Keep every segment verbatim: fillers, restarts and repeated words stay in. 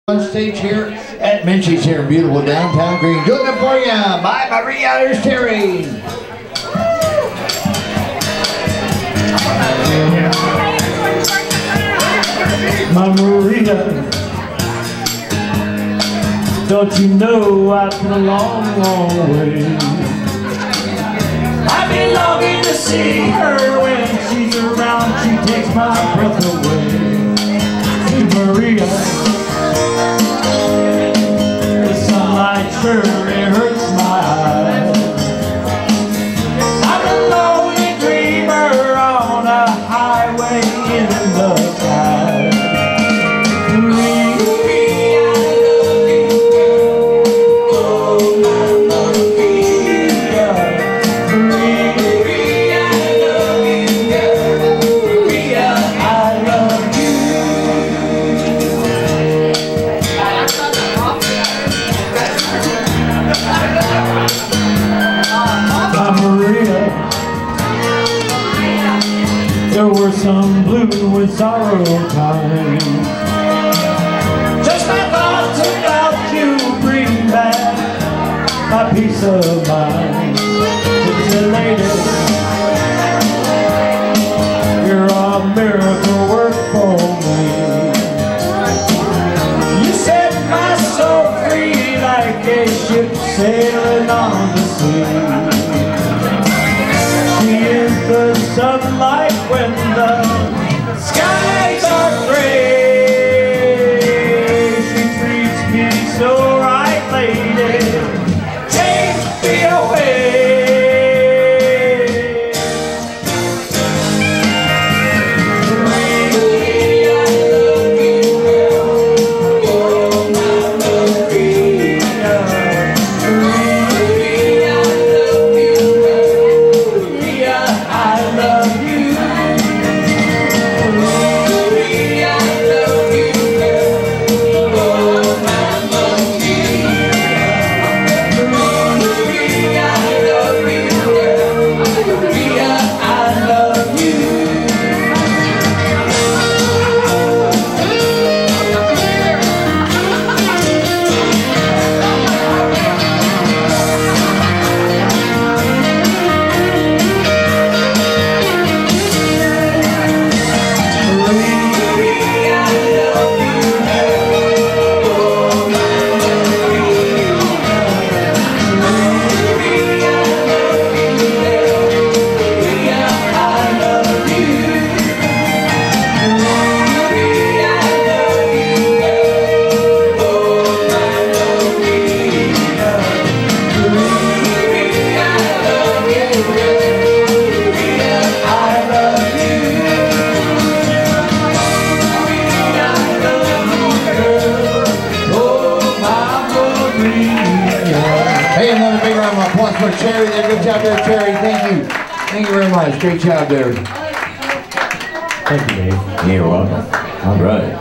On stage here at Minchie's here in beautiful downtown Green. Doing it for you by Maria. There's Terry. My Maria, don't you know I've come a long, long way. I've been longing to see her. When she's around, she takes my breath away. See Maria, the sunlight surely hurts my eyes. I'm a lonely dreamer on a highway in the sky. There were some blue and sorrow times. Just my thoughts about you bring back my peace of mind. It's a lady, you're a miracle work for me. You set my soul free like a ship sailing on the sea. She is the sunlight when the skies are gray. She treats me so right, lady. Take me away. Maria, I love you, girl. Oh, my Maria. Maria, I love you, girl. Maria, I love you. Hey, another big round of applause for Terry there. Good job there, Terry. Thank you. Thank you very much. Great job there. Thank you, Dave. You're welcome. All right.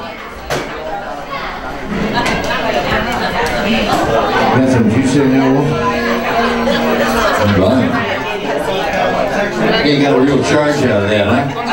Got some juice in there, Wolf? All right. You got a real charge out of that, huh?